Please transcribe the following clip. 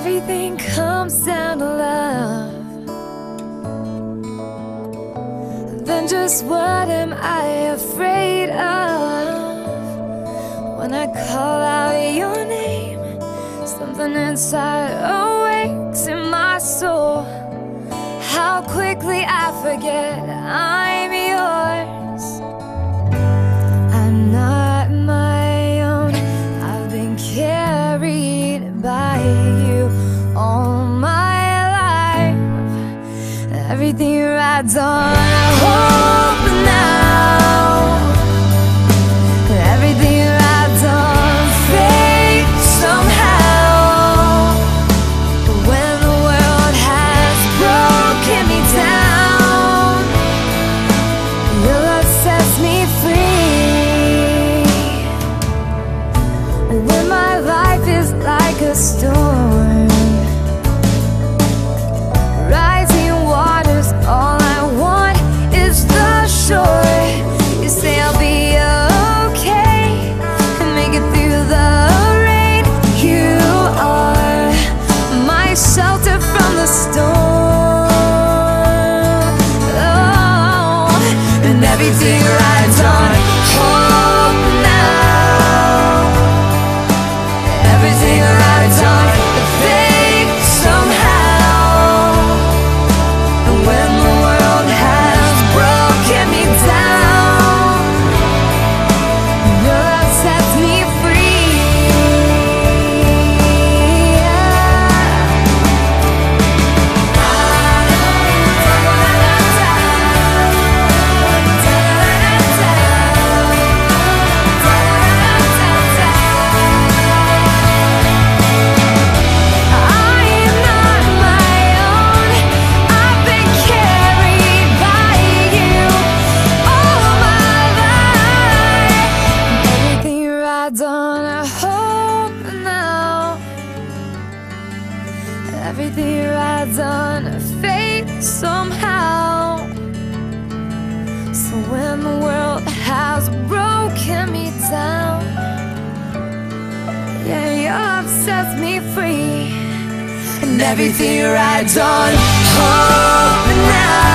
everything comes down to love, then just what am I afraid of? When I call out your name, something inside awakes in my soul. How quickly I forget I'm yours. I'm not my own, I've been carried by you all my life. Everything rides on hope now. Everything rides on faith somehow. When the world has broken me down, your love sets me free. When my life is like a storm, rising waters, all I want is the shore. You say I'll be okay and make it through the rain. You are my shelter from the storm. Oh, and everything rides on hope now. Everything rides on faith somehow. And when the world has broken me down, your love sets me free. I am not my own, I've been carried by you all my life. Everything rides on hope now. Everything rides on faith somehow. So when the world has broken me down, yeah, your love sets me free. And everything rides on hope now.